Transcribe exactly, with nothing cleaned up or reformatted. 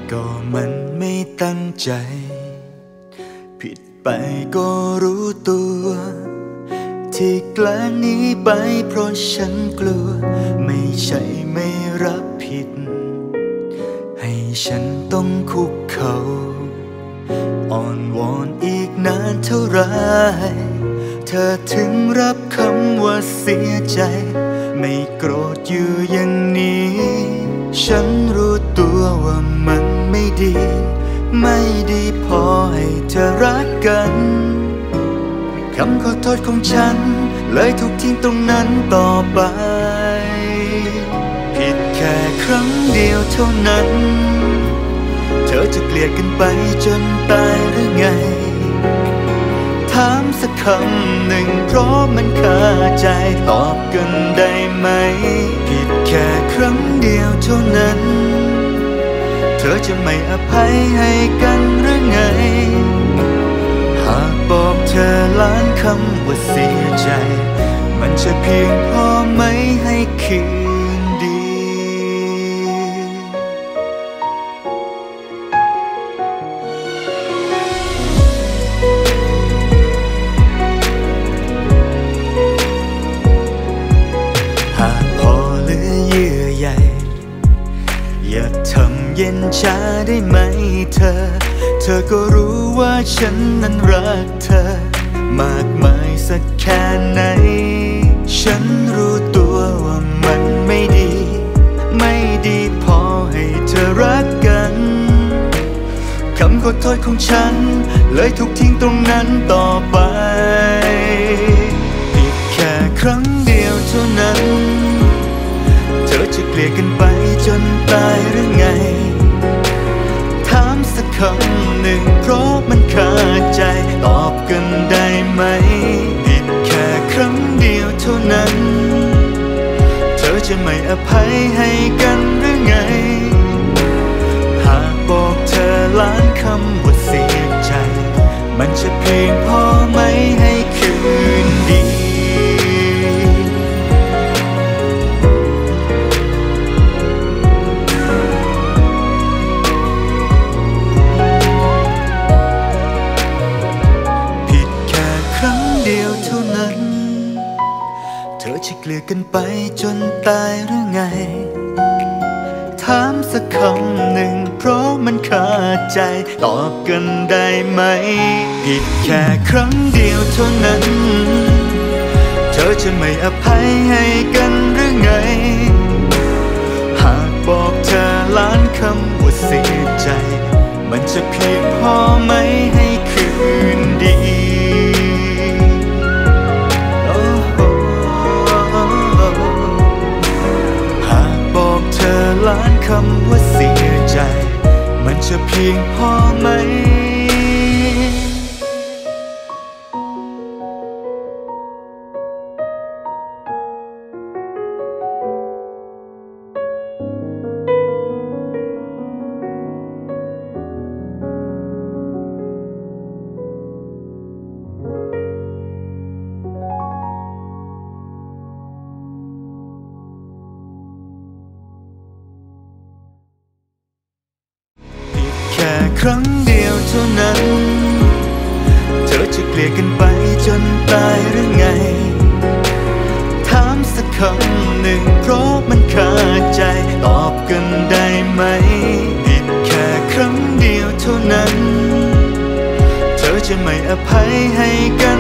ก็มันไม่ตั้งใจผิดไปก็รู้ตัวที่แกล้งหนีไปเพราะฉันกลัวไม่ใช่ไม่รับผิดให้ฉันต้องคุกเข่าอ่อนวอนอีกนานเท่าไรเธอถึงรับคำว่าเสียใจไม่โกรธอยู่อย่างนี้ฉันรู้ตัวว่ามันไม่ดีไม่ดีพอให้เธอรักกันคำขอโทษของฉันเลยถูกทิ้งตรงนั้นต่อไปผิดแค่ครั้งเดียวเท่านั้นเธอจะเกลียดกันไปจนตายหรือไงถามสักคำหนึ่งเพราะมันคาใจตอบกันได้ไหมผิดแค่ครั้งเดียวเท่านั้นเธอจะไม่อภัยให้กันหรือไงหากบอกเธอล้านคำว่าเสียใจมันจะเพียงพอไหมให้คืนดีหากพอเหลือเยื่อใยอย่าทำเย็นชาได้ไหมเธอเธอก็รู้ว่าฉันนั้นรักเธอมากมายสักแค่ไหนฉันรู้ตัวว่ามันไม่ดีไม่ดีพอให้เธอรักกันคำขอโทษของฉันเลยถูกทิ้งตรงนั้นต่อไปผิดแค่ครั้งเดียวเท่านั้นเธอจะเกลียดกันไปจนตายหรือไงถามสักคำหนึ่งเพราะมันคาใจตอบกันได้ไหมผิดแค่ครั้งเดียวเท่านั้นเธอจะไม่อภัยให้กันหรือไงหากบอกเธอล้านคำว่าเสียใจมันจะเพียงพอไหมให้คืนดีเธอจะเกลียดกันไปจนตายหรือไงถามสักคำหนึ่งเพราะมันคาใจตอบกันได้ไหมผิดแค่ครั้งเดียวเท่านั้นเธอจะไม่อภัยให้กันหรือไงหากบอกเธอล้านคำว่าเสียใจมันจะเพียงพอไหมให้คืนดีล้านคำว่าเสียใจมันจะเพียงพอไหมครั้งเดียวเท่านั้นเธอจะเกลียดกันไปจนตายหรือไงถามสักคำหนึ่งเพราะมันคาใจตอบกันได้ไหมผิดแค่ครั้งเดียวเท่านั้นเธอจะไม่อภัยให้กัน